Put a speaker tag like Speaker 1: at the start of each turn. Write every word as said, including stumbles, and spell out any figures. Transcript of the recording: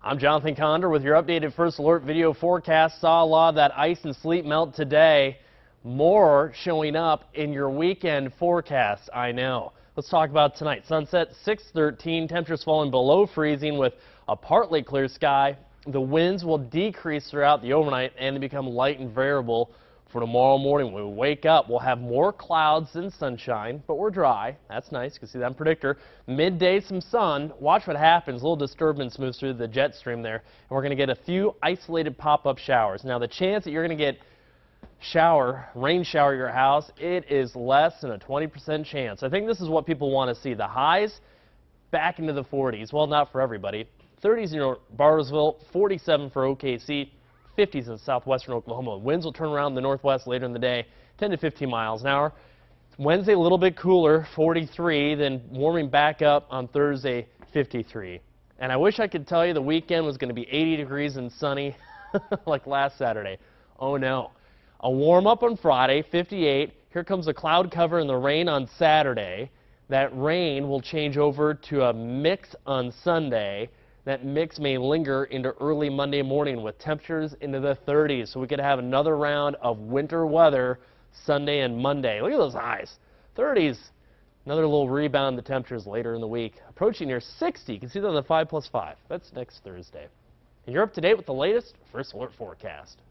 Speaker 1: I'm Jonathan Condor with your updated First Alert video forecast. Saw a lot of that ice and sleet melt today. More showing up in your weekend forecast, I know. Let's talk about tonight. Sunset six thirteen, temperatures falling below freezing with a partly clear sky. The winds will decrease throughout the overnight and they become light and variable for tomorrow morning. When we wake up, we'll have more clouds than sunshine, but we're dry. That's nice. You can see that in predictor. Midday, some sun. Watch what happens. A little disturbance moves through the jet stream there, and we're going to get a few isolated pop-up showers. Now, the chance that you're going to get shower, rain shower at your house, it is less than a twenty percent chance. I think this is what people want to see. The highs back into the forties. Well, not for everybody. thirties in Bartlesville, forty-seven for O K C. fifties in southwestern Oklahoma. Winds will turn around in the northwest later in the day, ten to fifteen miles an hour. Wednesday, a little bit cooler, forty-three, then warming back up on Thursday, fifty-three. And I wish I could tell you the weekend was going to be eighty degrees and sunny like last Saturday. Oh no. A warm up on Friday, fifty-eight. Here comes the cloud cover and the rain on Saturday. That rain will change over to a mix on Sunday. That mix may linger into early Monday morning with temperatures into the thirties. So we could have another round of winter weather Sunday and Monday. Look at those highs. thirties. Another little rebound in the temperatures later in the week. Approaching near sixty. You can see that on the five plus five. That's next Thursday. And you're up to date with the latest First Alert forecast.